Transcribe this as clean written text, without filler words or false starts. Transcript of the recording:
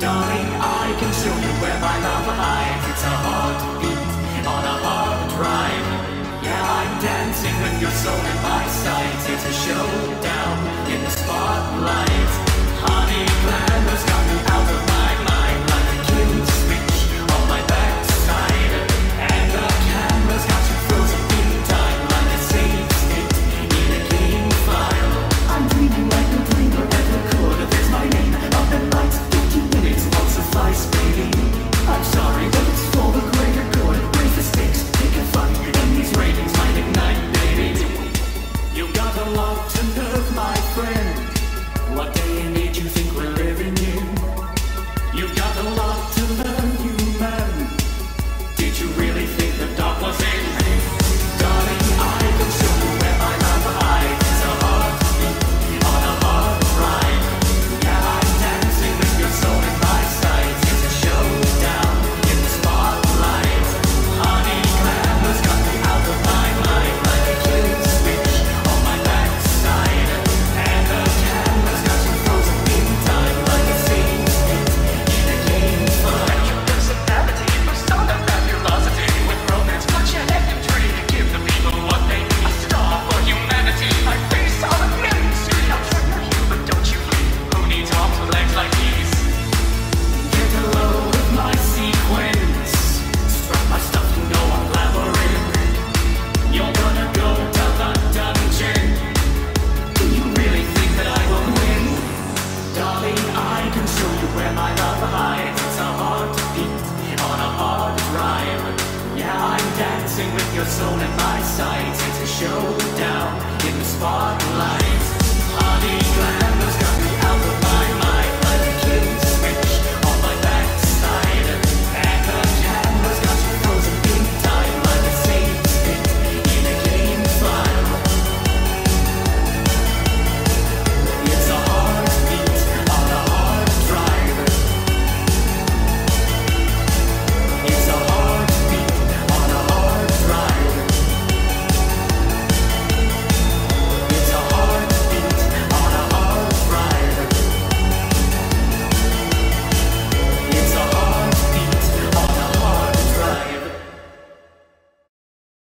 Darling, I can show you where my love hides. It's a heartbeat on a hard drive. Yeah, I'm dancing with your soul in my sights. It's a showdown in the spotlight. Honey, glamour's got me out of my mind, like a kill switch on my backside. And the camera's got you frozen in time, like a safe state in a game file. I'm dreaming like no dreamer ever could. There's my name up in lights. 15 minutes won't suffice, baby. I'm sorry, but it's for the greater good. Raise the stakes, make it fun, and these ratings might ignite, baby. You got a lot to nerve, my friend. What day and age you think we're living in? You've got a lot to learn, you man. Did you really think the dark was in? Darling, I can show you where my love hides. It's a heartbeat on a hard drive. Yeah, I'm dancing with your soul in my sights. It's a showdown in the spotlight. Honey, glamour's got me out of my mind, like a kill switch on my backside. And the camera's got you frozen in time, like a scene in a game fight. Your personality, persona, fabulosity, with romance, bloodshed, and intrigue. Give the people what they need. A star for humanity. I face all the millions. I'll trigger you, but don't you flee. Who needs arms with legs like these? Get a load of my sequence. Strut my stuff, you know I'm glamoring. You're gonna go to the dungeon. Do you really think that I will win? Darling, I can show you where my love hides. It's a heartbeat on a hard drive. Yeah, I'm dancing with your soul in my sights. It's a showdown in the spotlight. Honey, glamour.